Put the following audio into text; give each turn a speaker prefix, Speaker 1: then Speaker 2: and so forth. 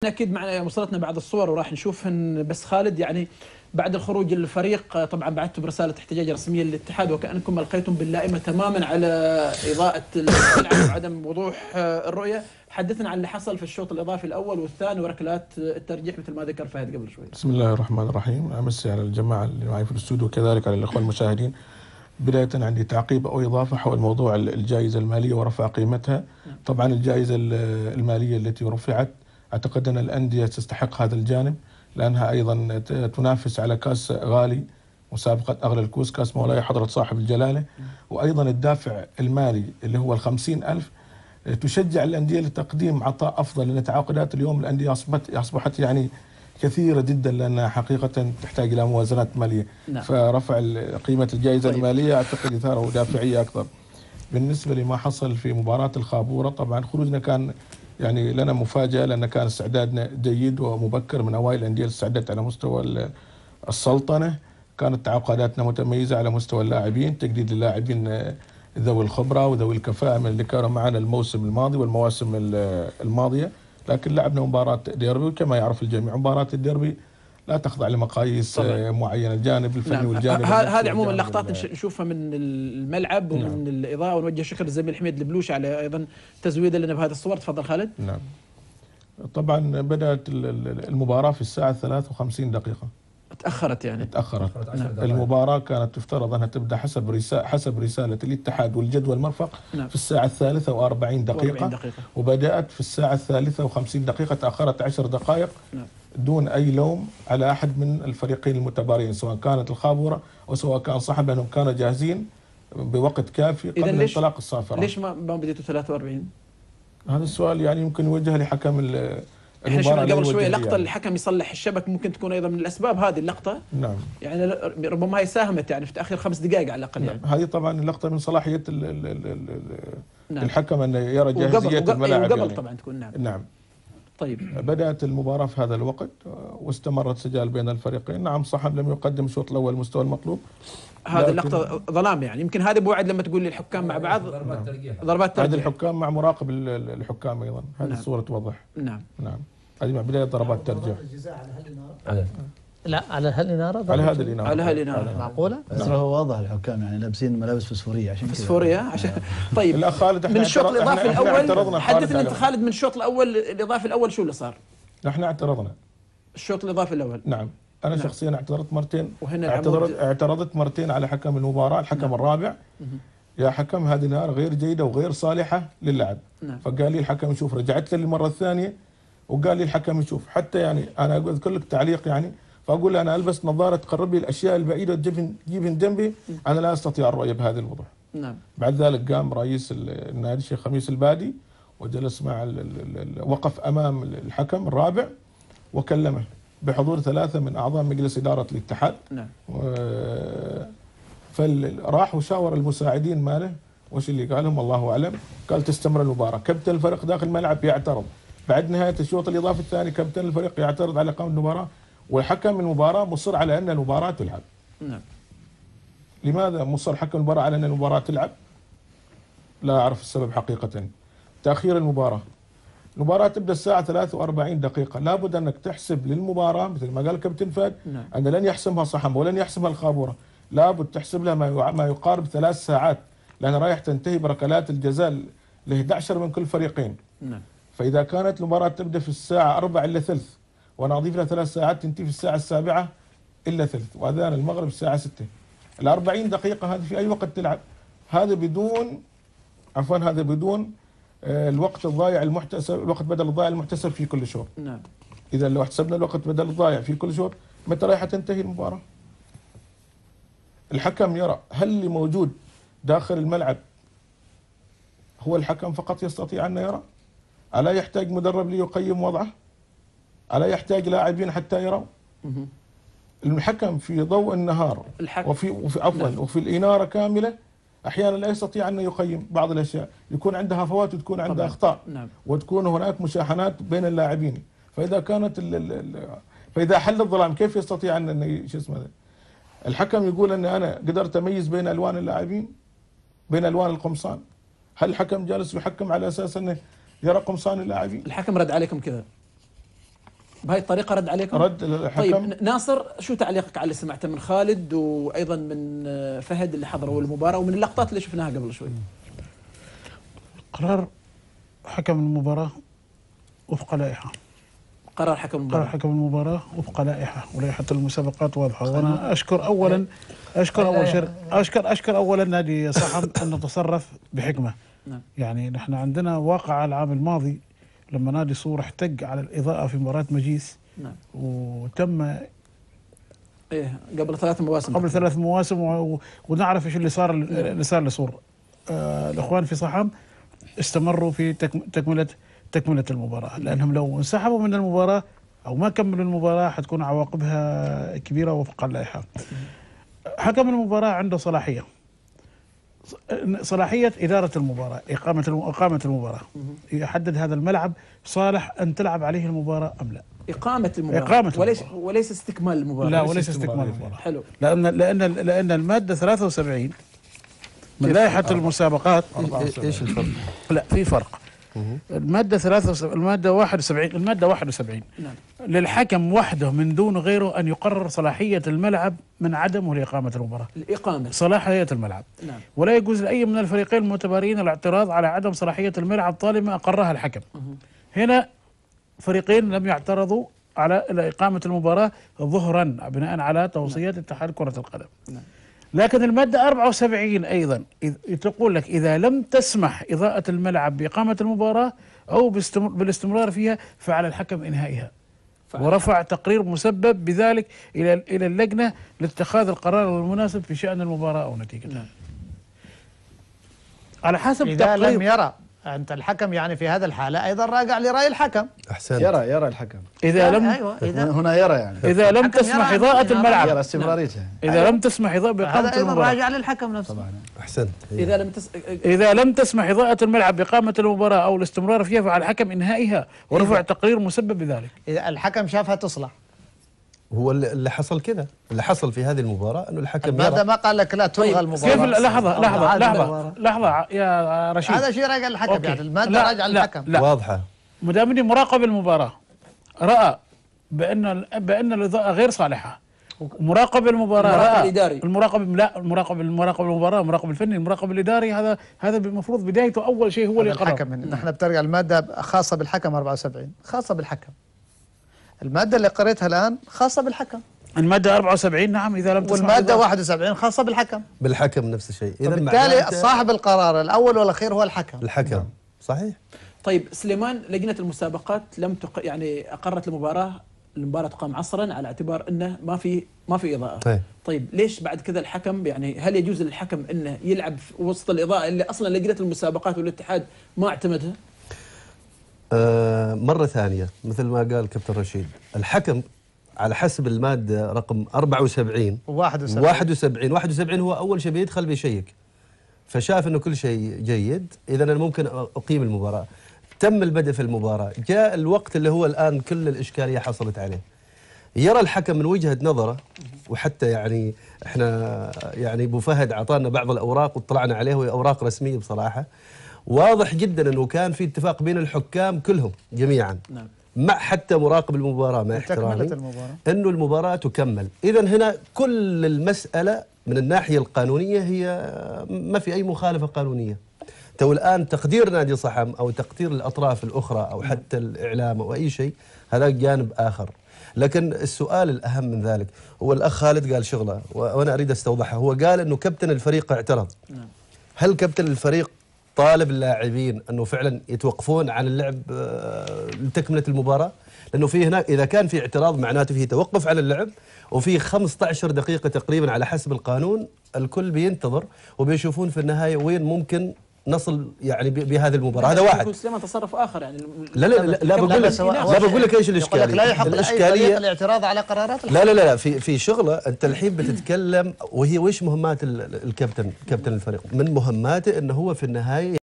Speaker 1: اكيد معنا وصلتنا بعض الصور وراح نشوفهن، بس خالد يعني بعد الخروج الفريق طبعا بعثتوا برساله احتجاج رسميه للاتحاد وكانكم القيتم باللائمه تماما على اضاءه الملعب وعدم وضوح الرؤيه. حدثنا عن اللي حصل في الشوط الاضافي الاول والثاني وركلات الترجيح مثل ما ذكر فهد قبل شوي.
Speaker 2: بسم الله الرحمن الرحيم. امسي على الجماعه اللي معي في الاستوديو وكذلك على الاخوه المشاهدين. بدايه عندي تعقيب او اضافه حول موضوع الجائزه الماليه ورفع قيمتها. طبعا الجائزه الماليه التي رفعت اعتقد ان الانديه تستحق هذا الجانب، لانها ايضا تنافس على كاس غالي، مسابقه اغلى الكؤوس كاس مولاي حضره صاحب الجلاله، وايضا الدافع المالي اللي هو ال50,000 تشجع الانديه لتقديم عطاء افضل، لان تعاقدات اليوم الانديه اصبحت يعني كثيره جدا، لانها حقيقه تحتاج الى موازنات ماليه.
Speaker 1: نعم.
Speaker 2: فرفع قيمه الجائزه
Speaker 1: طيب.
Speaker 2: الماليه اعتقد اثاره دافعيه اكثر. بالنسبه لما حصل في مباراه الخابوره، طبعا خروجنا كان يعني لنا مفاجاه، لان كان استعدادنا جيد ومبكر من اوائل الانديه اللي استعدت على مستوى السلطنه. كانت تعاقداتنا متميزه على مستوى اللاعبين، تجديد اللاعبين ذوي الخبره وذوي الكفاءه من اللي كانوا معنا الموسم الماضي والمواسم الماضيه، لكن لعبنا مباراه ديربي، وكما يعرف الجميع مباراه الديربي لا تخضع لمقاييس معينه، الجانب الفني
Speaker 1: نعم.
Speaker 2: والجانب
Speaker 1: هذه عموما لقطات نشوفها من الملعب ومن نعم. الاضاءه، ونوجه شكر للزميل حميد البلوش على ايضا تزويده لنا بهذه الصور. تفضل خالد.
Speaker 2: نعم. طبعا بدات المباراه في الساعه 53 دقيقه.
Speaker 1: تاخرت يعني.
Speaker 2: تاخرت. نعم. المباراه كانت تفترض انها تبدا حسب رساله الاتحاد والجدول المرفق
Speaker 1: نعم.
Speaker 2: في الساعه 43 دقيقه، وبدات في الساعه 53 دقيقه، تاخرت 10 دقائق. نعم. دون اي لوم على احد من الفريقين المتبارين، سواء كانت الخابوره او سواء كان صاحب، لانهم كانوا جاهزين بوقت كافي قبل انطلاق الصافره.
Speaker 1: ليش ما بديتوا 43؟
Speaker 2: هذا السؤال يعني يمكن يوجه لحكم
Speaker 1: احنا شفنا قبل شويه لقطه يعني. الحكم يصلح الشبك، ممكن تكون ايضا من الاسباب هذه اللقطه.
Speaker 2: نعم.
Speaker 1: يعني ربما هي ساهمت يعني في تاخير 5 دقائق على الاقل.
Speaker 2: نعم.
Speaker 1: يعني
Speaker 2: هذه طبعا اللقطه من صلاحيه
Speaker 1: نعم.
Speaker 2: الحكم ان يرى جاهزيه الملاعب
Speaker 1: وقبل
Speaker 2: يعني.
Speaker 1: طبعا تكون. نعم.
Speaker 2: نعم.
Speaker 1: طيب.
Speaker 2: بدات المباراه في هذا الوقت واستمرت سجال بين الفريقين. نعم صح لم يقدم الشوط الاول المستوى المطلوب.
Speaker 1: هذه اللقطه ظلام يعني، يمكن هذه بوعد لما تقول لي الحكام مع بعض ضربات ترجيح.
Speaker 2: هذه الحكام مع مراقب الحكام ايضا، هذه نعم. الصوره توضح.
Speaker 1: نعم.
Speaker 2: نعم. هذه مع بدايه ضربات ترجيح.
Speaker 3: لا على هالإنارة،
Speaker 2: على هذه الإنارة،
Speaker 1: على هالإنارة
Speaker 3: معقولة؟
Speaker 4: بس هو واضح الحكام يعني لابسين ملابس فسفورية عشان
Speaker 1: فسفورية عشان طيب.
Speaker 2: لا خالد
Speaker 1: من الشوط الإضافي الأول حدثنا أنت خالد من الشوط الإضافي الأول شو اللي صار؟
Speaker 2: نحن اعترضنا
Speaker 1: الشوط الإضافي الأول.
Speaker 2: نعم. أنا نعم. شخصيا اعترضت مرتين،
Speaker 1: وهنا
Speaker 2: اعترضت مرتين على حكم المباراة، الحكم نعم. الرابع يا حكم هذه النار غير جيدة وغير صالحة للعب. نعم. فقال لي الحكم شوف، رجعت له المرة الثانية وقال لي الحكم يشوف، حتى يعني أنا أذكر لك تعليق يعني، فأقول أنا ألبس نظارة تقرب لي الأشياء البعيدة وتجيبهن جنبي، أنا لا أستطيع الرؤية بهذه الوضوح.
Speaker 1: نعم.
Speaker 2: بعد ذلك قام رئيس النادي الشيخ خميس البادي وجلس مع وقف أمام الحكم الرابع وكلمه بحضور 3 من أعضاء مجلس إدارة الاتحاد.
Speaker 1: نعم.
Speaker 2: فراح وشاور المساعدين ماله، وش اللي قالهم الله أعلم. قال تستمر المباراة، كابتن الفريق داخل الملعب يعترض، بعد نهاية الشوط الإضافي الثاني كابتن الفريق يعترض على إقامة المباراة، وحكم المباراة مصر على أن المباراة تلعب.
Speaker 1: نعم.
Speaker 2: لماذا مصر حكم المباراة على أن المباراة تلعب؟ لا أعرف السبب حقيقة. تأخير المباراة تبدأ الساعة 43 دقيقة، لابد أنك تحسب للمباراة مثل ما قال كابتن فهد.
Speaker 1: نعم.
Speaker 2: أن لن يحسمها صحم ولن يحسمها الخابورة، لابد تحسب لها ما يقارب 3 ساعات، لأن رايح تنتهي بركلات الجزاء ل 11 من كل فريقين.
Speaker 1: نعم.
Speaker 2: فإذا كانت المباراة تبدأ في الساعة 4 إلا ثلث وأنا أضيف لها 3 ساعات تنتهي في الساعة 7 إلا ثلث، وأذان المغرب الساعة 6، ال40 دقيقة هذه في أي وقت تلعب؟ هذا بدون الوقت الضايع المحتسب، الوقت بدل الضايع المحتسب في كل شوط.
Speaker 1: نعم.
Speaker 2: إذا لو حسبنا الوقت بدل الضايع في كل شوط، متى رايحة تنتهي المباراة؟ الحكم يرى هل اللي موجود داخل الملعب هو الحكم فقط يستطيع أن يرى؟ ألا يحتاج مدرب ليقيم وضعه؟ ألا يحتاج لاعبين حتى يروا؟ الحكم في ضوء النهار وفي الإنارة كاملة أحيانا لا يستطيع أن يقيم بعض الأشياء، يكون عندها هفوات وتكون عندها أخطاء.
Speaker 1: نعم.
Speaker 2: وتكون هناك مشاحنات بين اللاعبين، فإذا حل الظلام كيف يستطيع أن شو اسمه الحكم يقول أن أنا قدرت أميز بين ألوان اللاعبين، بين ألوان القمصان؟ هل الحكم جالس يحكم على أساس أنه يرى قمصان اللاعبين؟
Speaker 1: الحكم رد عليكم كذا؟ بهاي الطريقه رد عليكم؟
Speaker 2: رد الحكم.
Speaker 1: طيب ناصر، شو تعليقك على اللي سمعته من خالد وايضا من فهد اللي حضروا المباراه ومن اللقطات اللي شفناها قبل شوي؟
Speaker 3: قرار حكم المباراة وفق لائحة.
Speaker 1: قرار حكم المباراة.
Speaker 3: قرار حكم المباراة وفق لائحة، ولائحة المسابقات واضحة. وأنا أشكر أولا أشكر أولا نادي صحم أنه تصرف بحكمة.
Speaker 1: نعم.
Speaker 3: يعني نحن عندنا واقعة العام الماضي لما نادي صور احتج على الإضاءة في مباراة مجيس.
Speaker 1: نعم.
Speaker 3: وتم
Speaker 1: ايه قبل 3 مواسم.
Speaker 3: قبل 3 مواسم ونعرف ايش اللي صار لصور. الإخوان في صحم استمروا في تكملة المباراة، لأنهم لو انسحبوا من المباراة أو ما كملوا المباراة حتكون عواقبها كبيرة وفق اللائحة. حكم المباراة عنده صلاحية إدارة المباراة، إقامة المباراة، يحدد هذا الملعب صالح أن تلعب عليه المباراة أم لا.
Speaker 1: إقامة المباراة وليس استكمال المباراة.
Speaker 3: لا، وليس استكمال المباراة.
Speaker 1: حلو.
Speaker 3: لأن المادة 73 من لائحة المسابقات.
Speaker 5: ايش الفرق؟
Speaker 3: لا، في فرق. المادة 73 المادة 71
Speaker 1: نعم.
Speaker 3: للحكم وحده من دون غيره أن يقرر صلاحية الملعب من عدمه لإقامة المباراة.
Speaker 1: الإقامة
Speaker 3: صلاحية الملعب.
Speaker 1: نعم.
Speaker 3: ولا يجوز لأي من الفريقين المتبارين الاعتراض على عدم صلاحية الملعب طالما أقرها الحكم. هنا فريقين لم يعترضوا على إقامة المباراة ظهرا بناء على توصيات اتحاد كرة القدم.
Speaker 1: نعم.
Speaker 3: لكن المادة 74 أيضا تقول لك إذا لم تسمح إضاءة الملعب بإقامة المباراة أو بالاستمرار فيها فعلى الحكم إنهائها. ورفع تقرير مسبب بذلك إلى اللجنة لاتخاذ القرار المناسب في شأن المباراة أو نتيجتها.
Speaker 1: نعم.
Speaker 3: على حسب
Speaker 6: إذا لم يرى أنت الحكم، يعني في هذا الحالة أيضا راجع لرأي الحكم.
Speaker 5: أحسنت.
Speaker 4: يرى الحكم.
Speaker 3: إذا لم
Speaker 4: هنا يرى يعني
Speaker 3: إذا لم تسمح إضاءة الملعب،
Speaker 4: يرى استمراريته.
Speaker 3: إذا لم تسمح بإقامة
Speaker 6: هذا أيضا
Speaker 3: المباراة
Speaker 6: راجع للحكم نفسه.
Speaker 4: طبعا.
Speaker 5: أحسنت.
Speaker 3: إذا لم تسمح إضاءة الملعب بإقامة المباراة أو الاستمرار فيها فعلى الحكم إنهائها ورفع تقرير مسبب بذلك.
Speaker 6: إذا الحكم شافها تصلح.
Speaker 5: هو اللي حصل كذا، اللي حصل في هذه المباراة أنه الحكم
Speaker 6: المادة ما قال لك لا تلغى المباراة.
Speaker 3: كيف؟ لحظة يا رشيد.
Speaker 6: هذا شيء راجع للحكم، يعني المادة راجع للحكم.
Speaker 3: لا.
Speaker 5: واضحة.
Speaker 3: مدامني مراقب المباراة رأى بأن الإضاءة غير صالحة، مراقب المباراة
Speaker 1: المراقب الإداري،
Speaker 3: المراقب المباراة، المراقب الفني، المراقب الإداري، هذا المفروض بدايته أول شيء هو اللي يقرر.
Speaker 6: الحكم نحن بترجع المادة خاصة بالحكم 74 خاصة بالحكم. المادة اللي قريتها الآن خاصة بالحكم.
Speaker 3: المادة 74 نعم إذا لم تسمح.
Speaker 6: والمادة 71 خاصة بالحكم
Speaker 5: نفس الشيء.
Speaker 6: إذا بالتالي صاحب القرار الأول والأخير هو
Speaker 5: الحكم. صحيح.
Speaker 1: طيب سليمان، لجنة المسابقات لم يعني أقرت المباراة تقام عصرا على اعتبار انه ما في اضاءة. طيب ليش بعد كذا الحكم، يعني هل يجوز للحكم انه يلعب وسط الاضاءة اللي اصلا لجنة المسابقات والاتحاد ما اعتمدها؟
Speaker 5: مرة ثانية مثل ما قال كابتن رشيد، الحكم على حسب المادة رقم 74 71 هو أول شيء بيدخل بيشيك، فشاف أنه كل شيء جيد، إذا أنا ممكن أقيم المباراة. تم البدء في المباراة، جاء الوقت اللي هو الآن كل الإشكالية حصلت عليه. يرى الحكم من وجهة نظره، وحتى يعني احنا يعني ابو فهد اعطانا بعض الأوراق واطلعنا عليه، وهي أوراق رسمية بصراحة. واضح جدا أنه كان في اتفاق بين الحكام كلهم جميعا،
Speaker 1: نعم،
Speaker 5: مع حتى مراقب المباراة مع احترامي، أنه المباراة تكمل. إذا هنا كل المسألة من الناحية القانونية هي ما في أي مخالفة قانونية. تو الآن تقدير نادي صحم أو تقدير الأطراف الأخرى أو حتى الإعلام أو أي شيء، هذا جانب آخر. لكن السؤال الأهم من ذلك هو الأخ خالد قال شغلة وأنا أريد أستوضحها. هو قال أنه كابتن الفريق اعترض. هل كابتن الفريق طالب اللاعبين أنه فعلا يتوقفون عن اللعب لتكملة المباراة؟ لأنه في هناك إذا كان في اعتراض معناته فيه توقف على اللعب، وفي 15 دقيقة تقريبا على حسب القانون الكل بينتظر وبيشوفون في النهاية وين ممكن نصل يعني بهذه المباراة. هذا واحد.
Speaker 1: سليمان تصرف آخر يعني.
Speaker 5: لا بقول لك ايش الإشكالية.
Speaker 6: لا يحق الإشكالية الاعتراض على قرارات الحكم.
Speaker 5: لا في شغلة أنت الحين بتتكلم، وهي وش مهمات الكابتن، كابتن الفريق؟ من مهماته أنه هو في النهاية